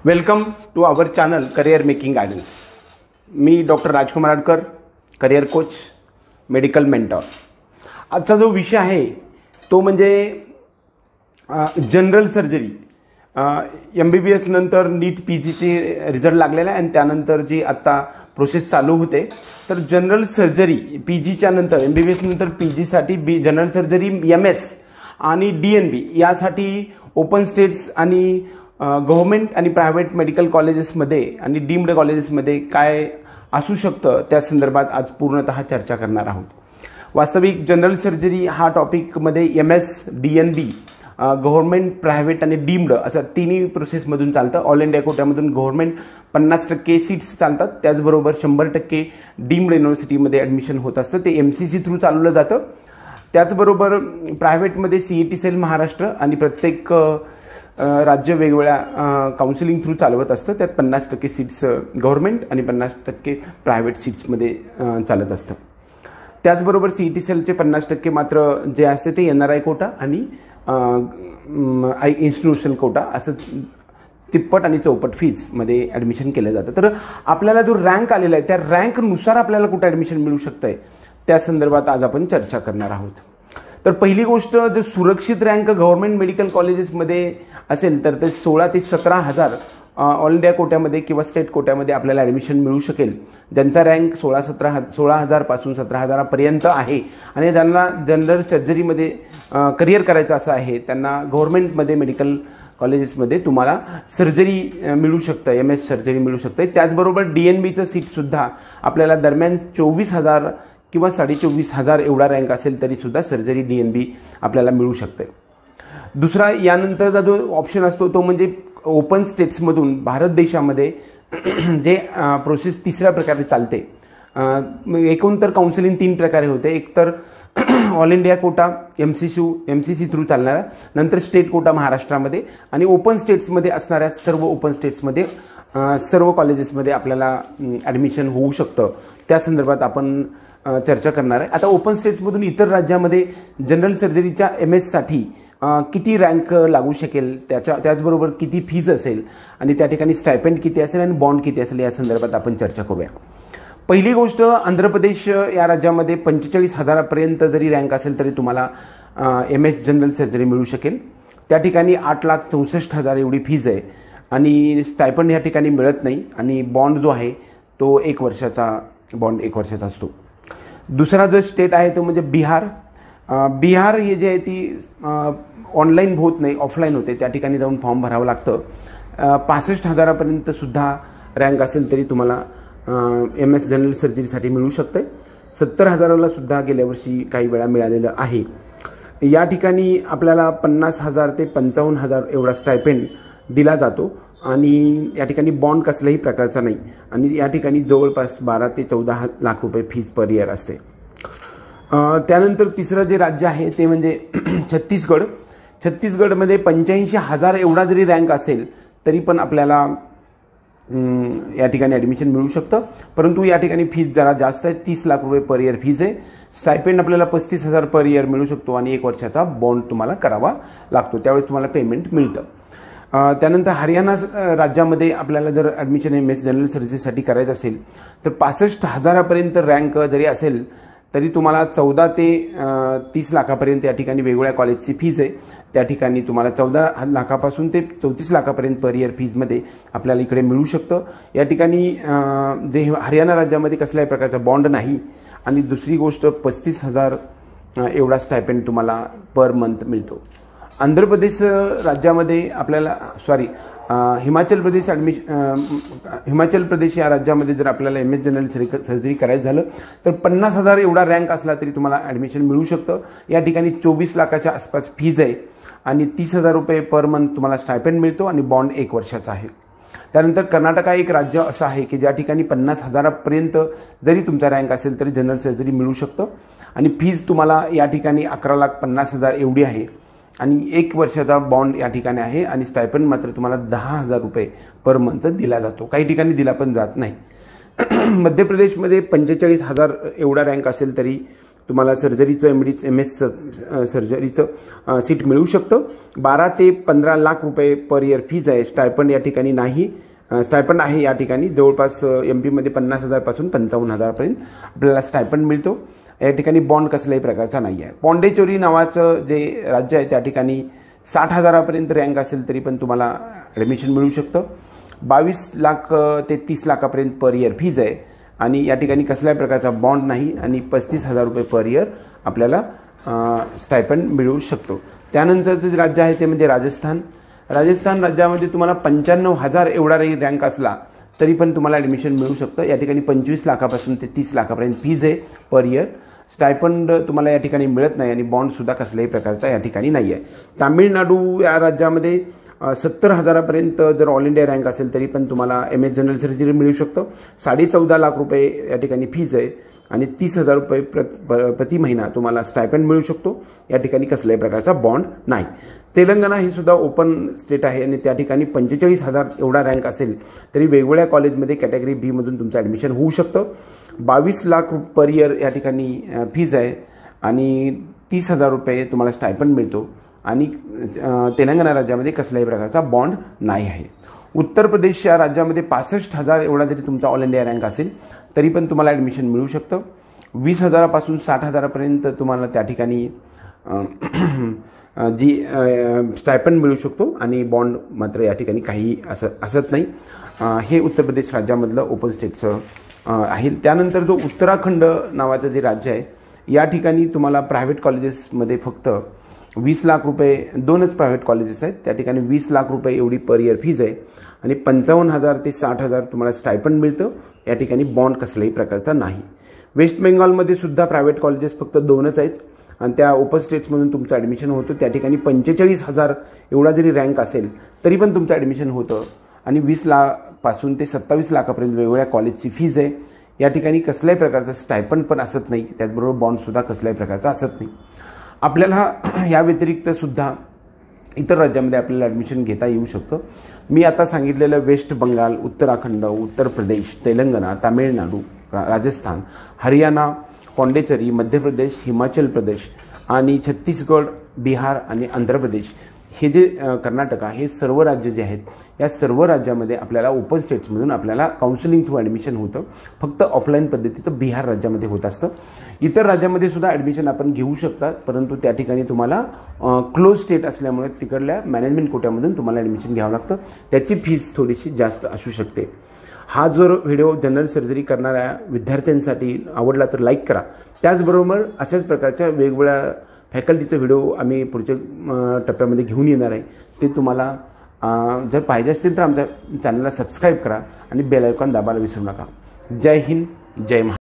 Welcome to our channel career making guidance. मी doctor Rajkumar Adkar, career coach, medical mentor. आजचा जो विषय आहे तो म्हणजे जनरल सर्जरी. MBBS नंतर नीट PGचे रिझल्ट लागलेला आहे आणि त्यानंतर जी आत्ता प्रोसेस चालू होते, तर जनरल सर्जरी PGच्या नंतर MBBS नंतर PGसाठी जनरल सर्जरी MS आणि DNB यासाठी ओपन स्टेट्स आणि गव्हर्नमेंट आणि प्रायव्हेट मेडिकल कॉलेजेसमध्ये आणि डीम्ड कॉलेजेसमध्ये काय असू शकतं त्या संदर्भात आज पूर्णतः चर्चा करणार आहोत. वास्तविक जनरल सर्जरी हा टॉपिकमध्ये MS, DNB, गव्हर्नमेंट, प्रायव्हेट आणि डीम्ड असं तिन्ही प्रोसेसमधून चालतं. ऑल इंडिया कोट्यामधून गव्हर्नमेंट 50% सीट्स चालतात, त्याचबरोबर 100% डीम्ड युनिव्हर्सिटीमध्ये ॲडमिशन होत असतं. ते MCC थ्रू चालवलं जातं. त्याचबरोबर प्रायव्हेटमध्ये CET सेल महाराष्ट्र आणि प्रत्येक राज्य वेगवेगळ्या काउन्सिलिंग थ्रू चालवत असतं. त्यात 50% सीट्स गव्हर्नमेंट आणि 50% प्रायव्हेट सीट्समध्ये चालत असतं. त्याचबरोबर CET सेलचे 50% मात्र जे असते ते NRI कोटा आणि इन्स्टिट्यूशनल कोटा असं तिप्पट आणि चौपट फीजमध्ये ॲडमिशन केलं जातं. तर आपल्याला जो रँक आलेला आहे त्या रँकनुसार आपल्याला कुठं ॲडमिशन मिळू शकतं आहे त्या संदर्भात आज आपण चर्चा करणार आहोत. तर पहिली गोष्ट, जर सुरक्षित रँक गव्हर्नमेंट मेडिकल कॉलेजेसमध्ये असेल तर ते 16 ते 17 हजार ऑल इंडिया कोट्यामध्ये किंवा स्टेट कोट्यामध्ये आपल्याला ॲडमिशन मिळू शकेल. ज्यांचा रँक 16,000 पासून 17,000पर्यंत आहे आणि ज्यांना जनरल सर्जरीमध्ये करिअर करायचं असं आहे त्यांना गव्हर्नमेंटमध्ये मेडिकल कॉलेजेसमध्ये तुम्हाला सर्जरी मिळू शकतं, MS सर्जरी मिळू शकते. त्याचबरोबर DNBचं सीटसुद्धा आपल्याला दरम्यान 24,000 किंवा 24,500 एवढा रँक असेल तरीसुद्धा सर्जरी DNB आपल्याला मिळू शकते. दुसरा यानंतरचा जो ऑप्शन असतो तो म्हणजे ओपन स्टेट्समधून भारत देशामध्ये जे प्रोसेस तिसऱ्या प्रकारे चालते. एकूण तर काउन्सिलिंग 3 प्रकारे होते. एक तर all India quota MCC through चालणारा, नंतर स्टेट कोटा महाराष्ट्रामध्ये आणि ओपन स्टेट्समध्ये असणाऱ्या सर्व ओपन स्टेट्समध्ये सर्व कॉलेजेसमध्ये आपल्याला ॲडमिशन होऊ शकतं. त्या संदर्भात आपण चर्चा करणार आहे. आता ओपन स्टेट्समधून इतर राज्यामध्ये जनरल सर्जरीच्या MSसाठी किती रँक लागू शकेल, त्याचबरोबर किती फीज असेल आणि त्या ठिकाणी स्टायपेंड किती असेल आणि बॉन्ड किती असेल या संदर्भात आपण चर्चा करूया. पहिली गोष्ट, आंध्र प्रदेश या राज्यामध्ये 45,000पर्यंत जरी रँक असेल तरी तुम्हाला MS जनरल सर्जरी मिळू शकेल. त्या ठिकाणी 8,64,000 एवढी फीज आहे आणि स्टायपेंड या ठिकाणी मिळत नाही आणि बॉन्ड जो आहे तो 1 वर्षाचा बॉन्ड 1 वर्षाचा असतो. दुसरा जो स्टेट आहे तो म्हणजे बिहार हे जे आहे ती ऑनलाईन होत नाही, ऑफलाईन होते. त्या ठिकाणी जाऊन फॉर्म भरावं लागतं. 65,000पर्यंत सुद्धा रँक असेल तरी तुम्हाला MS जनरल सर्जरीसाठी मिळू शकते. 70,000ला सुद्धा गेल्या वर्षी काही वेळा मिळालेलं आहे. या ठिकाणी आपल्याला 50,000 ते 55,000 एवढा स्टायपेंड दिला जातो आणि या ठिकाणी बॉन्ड कसल्याही प्रकारचा नाही आणि या ठिकाणी जवळपास 12 ते 14 लाख रुपये फीज पर इयर असते. त्यानंतर तिसरं जे राज्य आहे ते म्हणजे छत्तीसगड. छत्तीसगडमध्ये 85,000 एवढा जरी रँक असेल तरी पण आपल्याला या ठिकाणी ॲडमिशन मिळू शकतं. परंतु या ठिकाणी फीज जरा जास्त आहे, 30 लाख रुपये पर इयर फीज आहे. स्टायपेंड आपल्याला 35,000 पर इयर मिळू शकतो आणि 1 वर्षाचा बॉन्ड तुम्हाला करावा लागतो, त्यावेळेस तुम्हाला पेमेंट मिळतं. त्यानंतर हरियाणा राज्यामध्ये आपल्याला जर ॲडमिशन MS जनरल सर्जरीसाठी करायचं असेल तर 65,000पर्यंत रँक जरी असेल तरी तुम्हाला 14 ते 30 लाखापर्यंत या ठिकाणी वेगवेगळ्या कॉलेजची फीज आहे. त्या ठिकाणी तुम्हाला 14 लाखापासून ते 34 लाखापर्यंत पर इयर फीजमध्ये आपल्याला इकडे मिळू शकतं. या ठिकाणी जे हरियाणा राज्यामध्ये कसल्याही प्रकारचा बॉन्ड नाही आणि दुसरी गोष्ट 35,000 एवढा स्टायपेंड तुम्हाला पर मंथ मिळतो. आंध्र प्रदेश राज्यामध्ये आपल्याला हिमाचल प्रदेश या राज्यामध्ये जर आपल्याला MS जनरल सर्जरी करायचं झालं तर 50,000 एवढा रँक असला तरी तुम्हाला ॲडमिशन मिळू शकतं. या ठिकाणी 24 लाखाच्या आसपास फीज आहे आणि 30,000 रुपये पर मंथ तुम्हाला स्टायपेंड मिळतो आणि बॉन्ड 1 वर्षाचा आहे. त्यानंतर कर्नाटका एक राज्य असं आहे की ज्या ठिकाणी 50,000पर्यंत जरी तुमचा रँक असेल तरी जनरल सर्जरी मिळू शकतं आणि फीज तुम्हाला या ठिकाणी 11,50,000 एवढी आहे आणि 1 वर्षाचा बॉन्ड या ठिकाणी आहे आणि स्टायपेंड मात्र तुम्हाला 10,000 रुपये पर मंथ दिला जातो, काही ठिकाणी दिला पण जात नाही. मध्य प्रदेशमध्ये 45,000 एवढा रँक असेल तरी तुम्हाला सर्जरीचं MS सर्जरीचं सीट मिळू शकतं. 12 ते 15 लाख रुपये पर इयर फीज आहे. स्टायपंड या ठिकाणी नाही. स्टायपंड आहे या ठिकाणी जवळपास MP मध्ये 50,000 पासून 55,000 पर्यंत आपल्याला स्टायपंड मिळतो. या ठिकाणी बॉन्ड कसल्याही प्रकारचा नाही आहे. पॉंडेचेरी नावाचं जे राज्य आहे त्या ठिकाणी 60,000पर्यंत रँक असेल तरी पण तुम्हाला ॲडमिशन मिळू शकतं. 22 लाख ते 30 लाखापर्यंत पर इयर फीज आहे आणि या ठिकाणी कसल्याही प्रकारचा बॉन्ड नाही आणि 35,000 रुपये पर इयर आपल्याला स्टायपंड मिळू शकतो. त्यानंतरचं जे राज्य आहे ते म्हणजे राजस्थान. राजस्थान राज्यामध्ये तुम्हाला 95,000 एवढा रँक असला तरी पण तुम्हाला ॲडमिशन मिळू शकतं. या ठिकाणी 25 लाखापासून ते 30 लाखापर्यंत फीज आहे पर इयर. स्टायपंड तुम्हाला या ठिकाणी मिळत नाही आणि बॉन्डसुद्धा कसल्याही प्रकारचा या ठिकाणी नाही आहे. तामिळनाडू या राज्यामध्ये 70,000पर्यंत जर ऑल इंडिया रँक असेल तरी पण तुम्हाला MS जनरल सर्जरी मिळू शकतं. 14.5 लाख रुपये या ठिकाणी फीज आहे आणि 30,000 रुपये प्रति महिना तुम्हाला स्टायपंड मिळू शकतो. या ठिकाणी कसल्याही प्रकारचा बॉन्ड नाही. तेलंगणा हे सुद्धा ओपन स्टेट आहे आणि त्या ठिकाणी 45,000 एवढा रँक असेल तरी वेगवेगळ्या कॉलेजमध्ये कॅटेगरी B मधून तुमचं ॲडमिशन होऊ शकतं. 22 लाख पर इयर या ठिकाणी फीज आहे आणि 30,000 रुपये तुम्हाला स्टायपंड मिळतो आणि तेलंगणा राज्यामध्ये कसल्याही प्रकारचा बॉन्ड नाही आहे. उत्तर प्रदेश या राज्यामध्ये 65,000 एवढा जरी तुमचा ऑल इंडिया रँक असेल तरी पण तुम्हाला ॲडमिशन मिळू शकतं. 20,000 पासून 60,000पर्यंत तुम्हाला त्या ठिकाणी जी स्टायपंड मिळू शकतो आणि बॉन्ड मात्र या ठिकाणी काही असत नाही. हे उत्तर प्रदेश राज्यामधलं ओपन स्टेटचं आहे. त्यानंतर जो उत्तराखंड नावाचं जे राज्य आहे या ठिकाणी तुम्हाला प्रायव्हेट कॉलेजेसमध्ये फक्त 20 लाख रुपये 2च प्रायव्हेट कॉलेजेस आहेत. त्या ठिकाणी 20 लाख रुपये एवढी पर इयर फीज आहे आणि 55,000 ते 60,000 तुम्हाला स्टायपंड मिळतं. या ठिकाणी बॉन्ड कसल्याही प्रकारचा नाही. वेस्ट बेंगॉलमध्ये सुद्धा प्रायव्हेट कॉलेजेस फक्त 2च आहेत आणि त्या ओपन स्टेट्समधून तुमचं ॲडमिशन होतं. त्या ठिकाणी 45,000 एवढा जरी रँक असेल तरी पण तुमचं ॲडमिशन होतं आणि 20 लाखापासून ते 27 लाखापर्यंत वेगवेगळ्या कॉलेजची फीज आहे. या ठिकाणी कसल्याही प्रकारचा स्टायपंड पण असत नाही. त्याचबरोबर बॉन्डसुद्धा कसल्याही प्रकारचा असत नाही. आपल्याला या व्यतिरिक्त सुद्धा इतर राज्यामध्ये आपल्याला ॲडमिशन घेता येऊ शकतं. मी आता सांगितलेलं वेस्ट बंगाल, उत्तराखंड, उत्तर प्रदेश, तेलंगणा, तामिळनाडू, राजस्थान, हरियाणा, पॉंडेचेरी, मध्य प्रदेश, हिमाचल प्रदेश आणि छत्तीसगड, बिहार आणि आंध्र प्रदेश हे जे कर्नाटका हे सर्व राज्य जे आहेत या सर्व राज्यामध्ये आपल्याला ओपन स्टेट्समधून आपल्याला काउन्सिलिंग थ्रू ॲडमिशन होतं. फक्त ऑफलाईन पद्धतीचं बिहार राज्यामध्ये होत असतं. इतर राज्यामध्ये सुद्धा ॲडमिशन आपण घेऊ शकता परंतु त्या ठिकाणी तुम्हाला क्लोज स्टेट असल्यामुळे तिकडल्या मॅनेजमेंट कोट्यामधून तुम्हाला ॲडमिशन घ्यावं लागतं. त्याची फीस थोडीशी जास्त असू शकते. हा जो व्हिडिओ जनरल सर्जरी करणाऱ्या विद्यार्थ्यांसाठी आवडला तर लाईक करा. त्याचबरोबर अशाच प्रकारच्या वेगवेगळ्या फॅकल्टीचे व्हिडिओ आम्ही पुढच्या टप्प्यामध्ये घेऊन येणार आहे. ते तुम्हाला जर पाहिजे असतील तर आमच्या चॅनलला सबस्क्राईब करा आणि बेल आयकॉन दाबायला विसरू नका. जय हिंद, जय महाराष्ट्र.